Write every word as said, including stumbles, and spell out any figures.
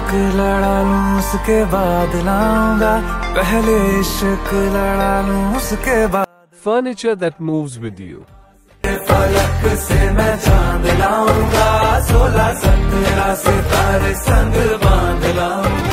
इश्क लड़ा लूं उसके बाद लाऊंगा, पहले इश्क लड़ा लूं उसके बाद। Furniture that moves with you. फलक से मैं चांद लाऊंगा, सोलह सत्रह सितारे संग बांध लाऊंगा।